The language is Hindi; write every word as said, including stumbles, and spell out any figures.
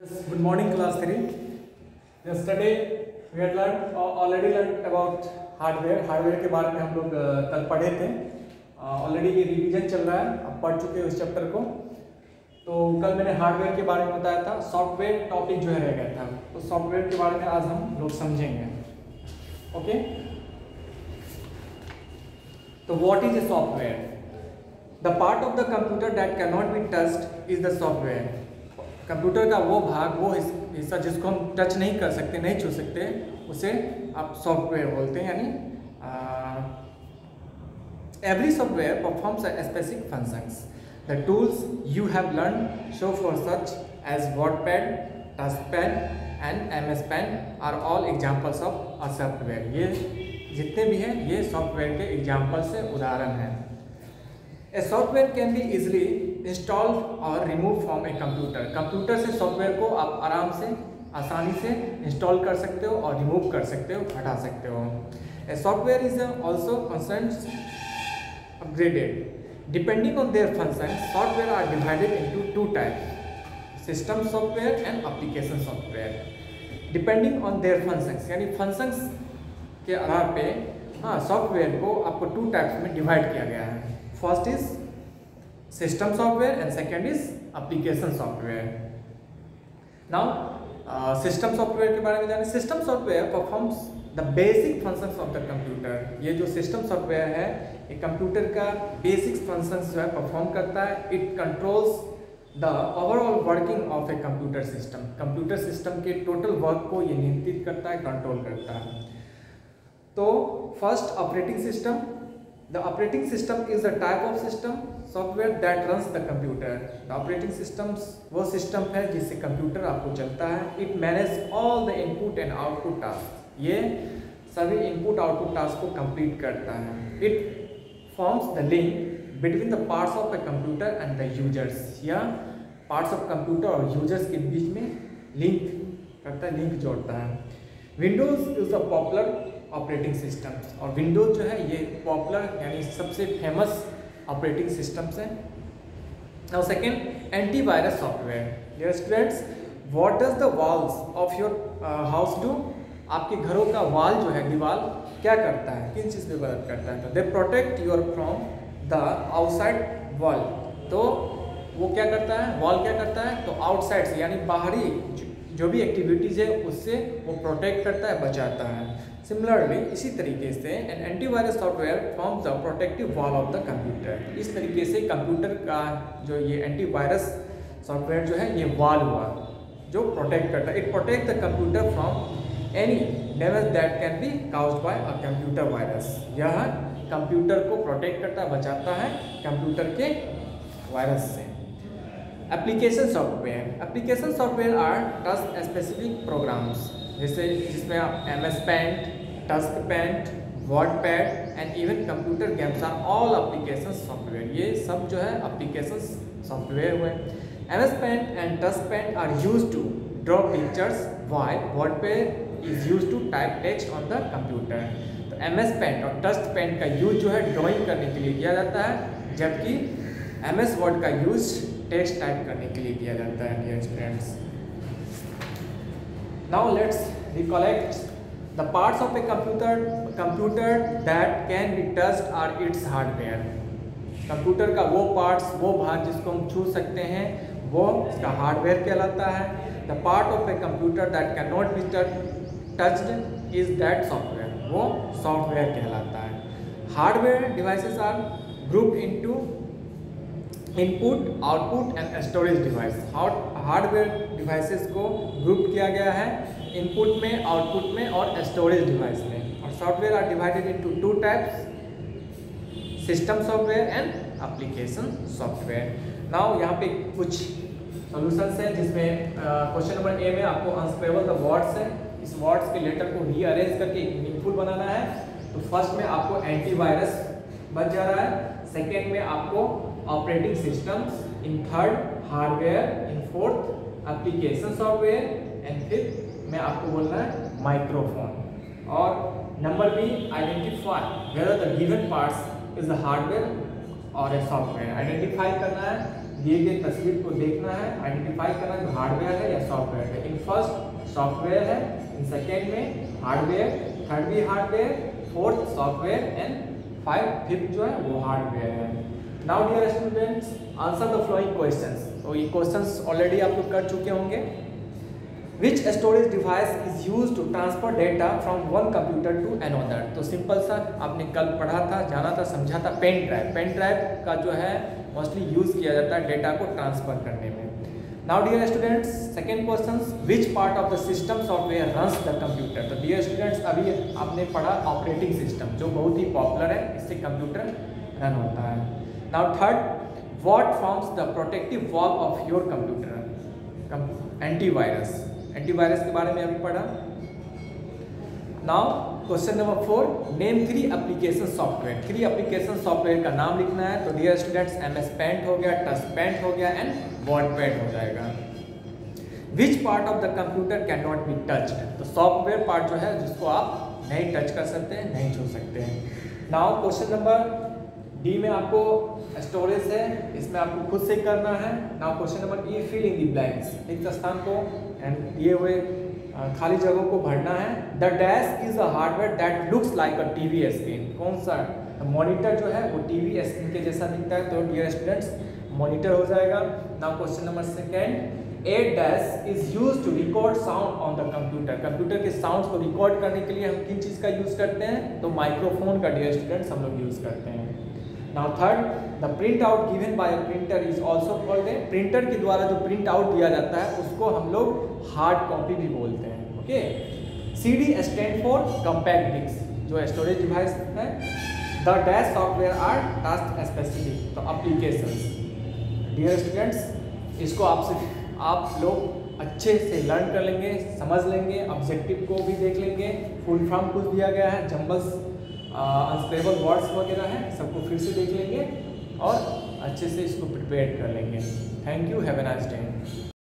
Yes, good morning, class three. Yesterday we had learned uh, already learned about hardware. Hardware के बारे में हम लोग uh, कल पढ़े थे. ऑलरेडी uh, ये रिवीजन चल रहा है, अब पढ़ चुके हैं उस चैप्टर को. तो कल मैंने हार्डवेयर के बारे में बताया था. सॉफ्टवेयर टॉपिक जो है रह गया था, तो सॉफ्टवेयर के बारे में आज हम लोग समझेंगे. ओके, तो what is a software? The part of the computer that can not be touched is the software. Computer का वो भाग, वो हिस्सा जिसको हम टच नहीं कर सकते, नहीं छू सकते, उसे आप सॉफ्टवेयर बोलते हैं. यानी every software performs specific functions. The tools you have learn so far such as WordPad, touchpad and MS Paint are all examples of a software. ये जितने भी हैं ये सॉफ्टवेयर के एग्जांपल से उदाहरण हैं. A software can be easily installed और remove from a computer. Computer से सॉफ्टवेयर को आप आराम से, आसानी से इंस्टॉल कर सकते हो और रिमूव कर सकते हो, हटा सकते हो. A software is also concerns upgraded depending on their function. Software are divided into two types, system software and application software. Depending on their functions, यानी फंक्शंस के आधार पे हाँ सॉफ्टवेयर को आपको टू टाइप्स में डिवाइड किया गया है. First is system software and second is application software. Now uh, system software के बारे में जाने. system software performs the basic functions of the computer. ये जो system software है ये कंप्यूटर का basic functions जो है perform करता है. it controls the overall working of a computer system. computer system के total work को ये नियंत्रित करता है, control करता है. तो first operating system. The operating system is the type of system software that runs the computer. The operating systems वो system है जिससे कंप्यूटर आपको चलता है. It manages all the input and output tasks. ये सभी input output tasks को complete करता है. It forms the link between the parts of a computer and the users. या parts of computer और users के बीच में link करता है, link जोड़ता है. Windows is a popular operating systems. और विंडोज जो है ये पॉपुलर यानी सबसे फेमस ऑपरेटिंग सिस्टम्स हैं. Now second, antivirus software. Dear students, what does the walls of your house do? आपके घरों का वॉल जो है, दीवार, क्या करता है, किन चीज़ पे मदद करता है? तो they protect your from the outside wall. तो वो क्या करता है, वॉल क्या करता है? तो आउटसाइड से यानी बाहरी जो, जो भी एक्टिविटीज़ है उससे वो प्रोटेक्ट करता है, बचाता है. सिमिलरली इसी तरीके से an antivirus software forms the protective wall of the computer. इस तरीके से कंप्यूटर का जो ये एंटीवायरस सॉफ्टवेयर जो है ये वॉल हुआ जो प्रोटेक्ट करता है. It protect the computer from any damage that can be caused by a computer virus. यह कंप्यूटर को प्रोटेक्ट करता है, बचाता है कंप्यूटर के वायरस से. Application software. Application software are task specific programs, जैसे जिसमें आप एम एस पेंट, टस्क paint, WordPad and even computer games are all application software. ये सब जो है एप्लीकेशन सॉफ्टवेयर हुए. एम एस पेंट एंड टस्क paint are use to draw pictures while WordPad is use to type text on the computer. तो एम एस पेंट और टस्क पेंट का यूज जो है ड्राइंग करने के लिए किया जाता है, जबकि एम एस वर्ड का यूज टेक्स्ट टाइप करने के लिए किया जाता है. Dear students, now let's recollect the parts of a computer computer that can be touched are its hardware. Computer का वो पार्ट्स, वो भाग जिसको हम छू सकते हैं, वो इसका हार्डवेयर कहलाता है. the part of a computer that cannot be touched is that software. वो सॉफ्टवेयर कहलाता है. Hardware devices are grouped into input, output and storage device. Hardware devices को ग्रुप किया गया है इनपुट में, आउटपुट में और स्टोरेज डिवाइस में. और software are divided into two types, system software and application software. Now यहाँ पे कुछ सॉल्यूशंस हैं जिसमें क्वेश्चन नंबर ए में आपको अनस्क्रेबल द वर्ड्स है. इस वर्ड्स के लेटर को रीअरेंज करके मीनिंगफुल बनाना है. तो फर्स्ट में आपको एंटीवायरस बच जा रहा है, सेकेंड में आपको operating systems, in third hardware, in fourth application software and fifth में आपको बोलना है माइक्रोफोन. और number B, identify whether the given parts is the hardware और ए सॉफ्टवेयर. आइडेंटिफाई करना है दिए गए तस्वीर को देखना है, आइडेंटिफाई करना जो हार्डवेयर है या सॉफ्टवेयर है। इन फर्स्ट सॉफ्टवेयर है, इन सेकेंड में हार्डवेयर, थर्ड भी hardware, fourth software and five fifth जो है वो हार्डवेयर है। Now dear students, answer the following questions. तो ये क्वेश्चंस ऑलरेडी आप लोग कर चुके होंगे। Which storage device is used to transfer data from one computer to another? तो सिंपल सा आपने कल पढ़ा था, जाना था, समझा था, पेन ड्राइव। पेन ड्राइव का जो है मोस्टली यूज़ किया जाता है डेटा को ट्रांसफ़र करने में। Now dear students, second question, which part of the system software runs the computer? तो डियर स्टूडेंट्स, अभी आपने पढ़ा ऑपरेटिंग सिस्टम, जो बहुत ही पॉपुलर है, इससे कंप्यूटर रन होता है। Now third, what forms the protective wall of your computer? Antivirus. Antivirus के बारे में अभी पढ़ा। Now question number four, name three application software. Three application software का नाम लिखना है। तो dear students, M S paint हो गया, टच पेंट हो गया एंड वर्डपैड हो जाएगा। Which part of the computer can not be touched? तो सॉफ्टवेयर पार्ट जो है जिसको आप नहीं टच कर सकते हैं, नहीं छू सकते हैं। नाउ क्वेश्चन नंबर डी में आपको स्टोरेज है, इसमें आपको खुद से करना है। Now question number E, fill in the blanks. रिक्त स्थान को एंड दिए हुए खाली जगहों को भरना है। The dash is a hardware that looks like a TV screen. कौन सा मॉनिटर जो है वो टीवी स्क्रीन के जैसा दिखता है, तो डियर स्टूडेंट्स मॉनिटर हो जाएगा। Now question number second, a dash is use to record sound on the computer. Computer के साउंड्स को रिकॉर्ड करने के लिए हम किन चीज़ का यूज़ करते हैं? तो माइक्रोफोन का डियर स्टूडेंट्स हम लोग यूज़ करते हैं। Now third, the print out given by a printer is also called a. Printer के द्वारा जो प्रिंट आउट दिया जाता है उसको हम लोग हार्ड कॉपी भी बोलते हैं। Okay, C D stand for compact disc, जो स्टोरेज डिवाइस है। The dash software are task specific, तो एप्लीकेशंस। डियर स्टूडेंट्स, इसको आपसे आप लोग अच्छे से लर्न कर लेंगे, समझ लेंगे, ऑब्जेक्टिव को भी देख लेंगे, फुल फॉर्म कुछ दिया गया है, जंबल्स अनस्टेबल वर्ड्स वगैरह हैं, सबको फिर से देख लेंगे और अच्छे से इसको प्रिपेयर कर लेंगे। Thank you, have a nice day.